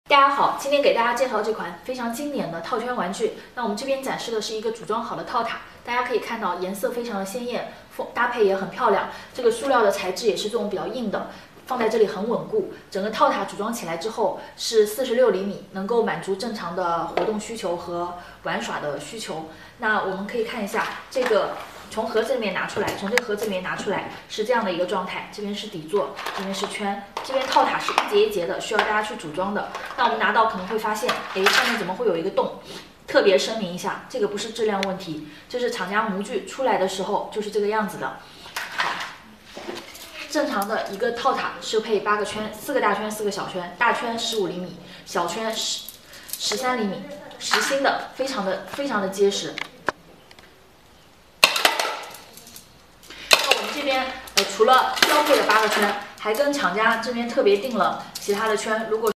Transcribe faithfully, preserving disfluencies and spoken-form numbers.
大家好，今天给大家介绍这款非常经典的套圈玩具。那我们这边展示的是一个组装好的套塔，大家可以看到颜色非常的鲜艳，搭配也很漂亮。这个塑料的材质也是这种比较硬的，放在这里很稳固。整个套塔组装起来之后是四十六厘米，能够满足正常的活动需求和玩耍的需求。那我们可以看一下这个。 从盒子里面拿出来，从这个盒子里面拿出来是这样的一个状态，这边是底座，这边是圈，这边套塔是一节一节的，需要大家去组装的。那我们拿到可能会发现，哎，上面怎么会有一个洞？特别声明一下，这个不是质量问题，这是厂家模具出来的时候就是这个样子的。好，正常的一个套塔是配八个圈，四个大圈，四个小圈，大圈十五厘米，小圈十十三厘米，实心的，非常的非常的结实。 这边呃，除了标配的八个圈，还跟厂家这边特别定了其他的圈。如果